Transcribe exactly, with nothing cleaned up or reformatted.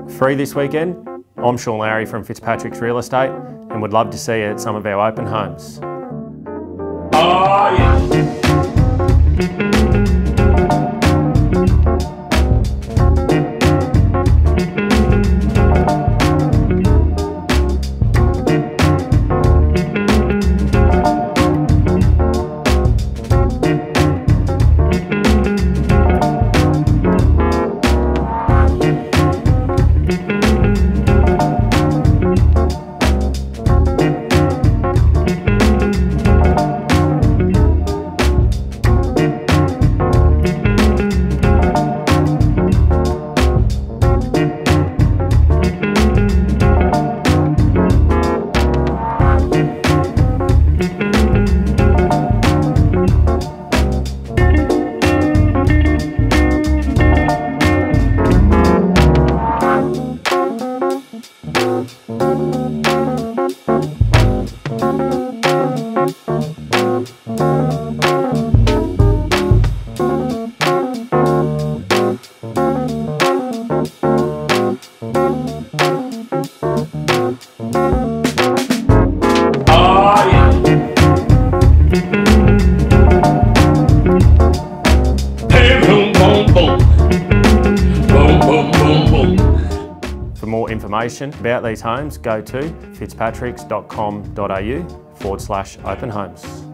Free this weekend. I'm Shaun Lowry from Fitzpatricks Real Estate and would love to see you at some of our open homes. Oh, yeah. For more information about these homes, go to fitzpatricks dot com dot a u forward slash open homes.